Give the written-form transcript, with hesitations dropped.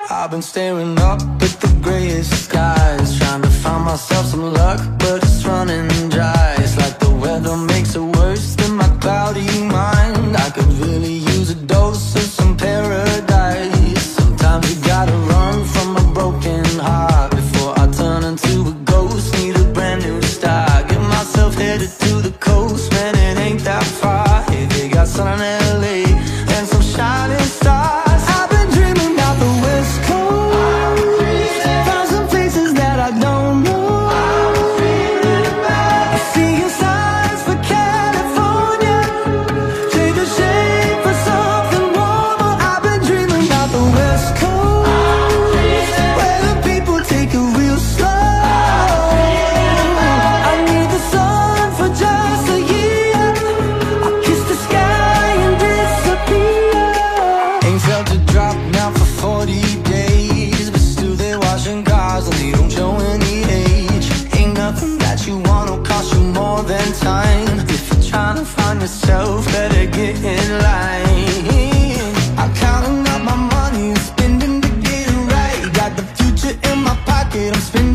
I've been staring up at the grayest skies, trying to find myself some luck, but it's running dry. It's like the weather makes it worse than my cloudy mind. I could really use a dose of some paradise. Sometimes you gotta run from a broken heart before I turn into a ghost. Need a brand new start. Get myself headed to the coast, man, it ain't that far. Hey, they got sun in LA and some shining stars. Yourself, better get in line. I'm counting up my money, spending to get it right. Got the future in my pocket, I'm spending